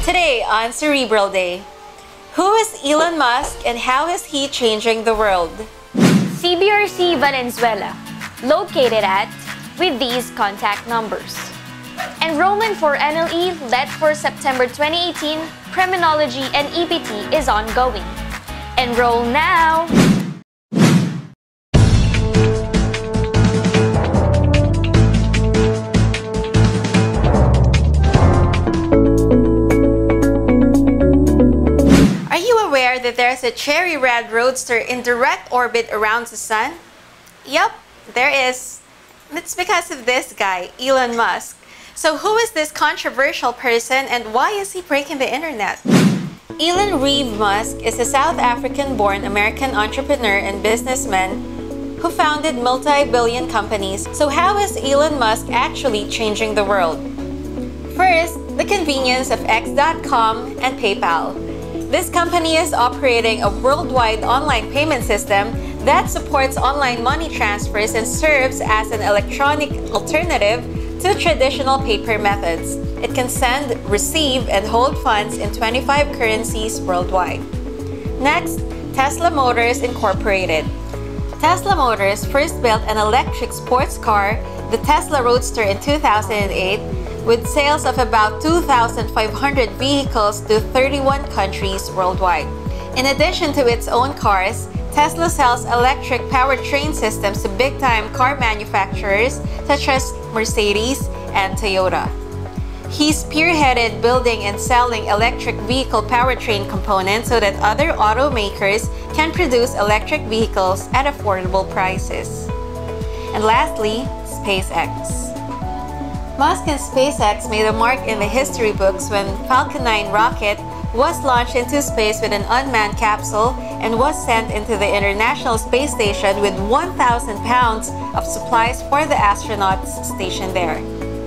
Today on Cerebral Day, who is Elon Musk and how is he changing the world? CBRC Valenzuela, located at with these contact numbers. Enrollment for NLE let for September 2018 Criminology and EPT is ongoing. Enroll now! Are you aware that there's a cherry red roadster in direct orbit around the sun? Yup, there is. It's because of this guy, Elon Musk. So who is this controversial person and why is he breaking the internet? Elon Reeve Musk is a South African-born American entrepreneur and businessman who founded multi-billion companies. So how is Elon Musk actually changing the world? First, the convenience of X.com and PayPal. This company is operating a worldwide online payment system that supports online money transfers and serves as an electronic alternative to traditional paper methods. It can send, receive, and hold funds in 25 currencies worldwide. Next, Tesla Motors Incorporated. Tesla Motors first built an electric sports car, the Tesla Roadster, in 2008, with sales of about 2,500 vehicles to 31 countries worldwide. In addition to its own cars, Tesla sells electric powertrain systems to big-time car manufacturers such as Mercedes and Toyota. He spearheaded building and selling electric vehicle powertrain components so that other automakers can produce electric vehicles at affordable prices. And lastly, SpaceX. Musk and SpaceX made a mark in the history books when Falcon 9 rocket was launched into space with an unmanned capsule and was sent into the International Space Station with 1,000 pounds of supplies for the astronauts stationed there.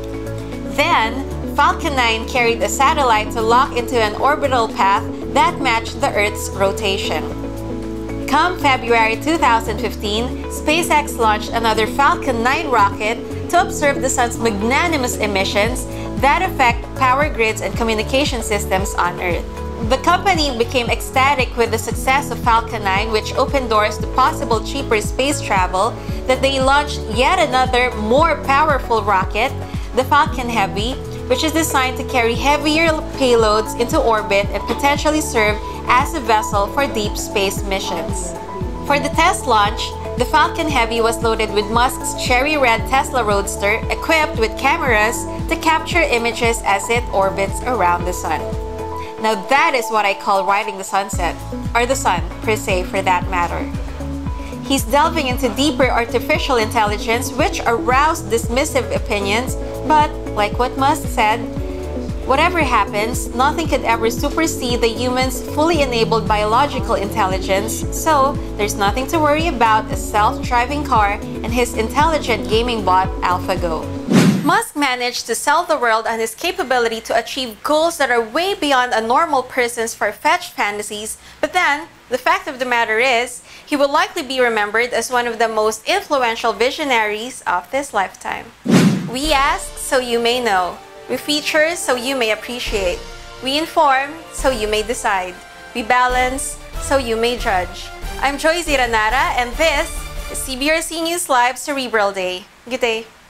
Then, Falcon 9 carried a satellite to lock into an orbital path that matched the Earth's rotation. Come February 2015, SpaceX launched another Falcon 9 rocket to observe the sun's magnanimous emissions that affect power grids and communication systems on Earth. The company became ecstatic with the success of Falcon 9, which opened doors to possible cheaper space travel, that they launched yet another, more powerful rocket, the Falcon Heavy, which is designed to carry heavier payloads into orbit and potentially serve as a vessel for deep space missions. For the test launch, the Falcon Heavy was loaded with Musk's cherry red Tesla Roadster, equipped with cameras to capture images as it orbits around the sun. Now that is what I call riding the sunset, or the sun per se for that matter. He's delving into deeper artificial intelligence which aroused dismissive opinions, but like what Musk said, whatever happens, nothing could ever supersede the human's fully enabled biological intelligence, so there's nothing to worry about a self-driving car and his intelligent gaming bot AlphaGo. Musk managed to sell the world on his capability to achieve goals that are way beyond a normal person's far-fetched fantasies, but then, the fact of the matter is, he will likely be remembered as one of the most influential visionaries of this lifetime. We ask so you may know. We feature so you may appreciate. We inform so you may decide. We balance so you may judge. I'm Joy Ziranara and this is CBRC News Live Cerebral Day. Good day.